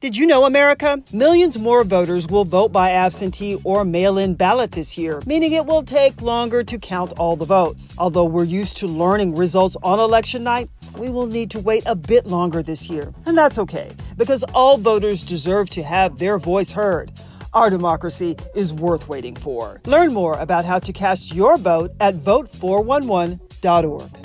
Did you know, America? Millions more voters will vote by absentee or mail-in ballot this year, meaning it will take longer to count all the votes. Although we're used to learning results on election night, we will need to wait a bit longer this year. And that's okay, because all voters deserve to have their voice heard. Our democracy is worth waiting for. Learn more about how to cast your vote at vote411.org.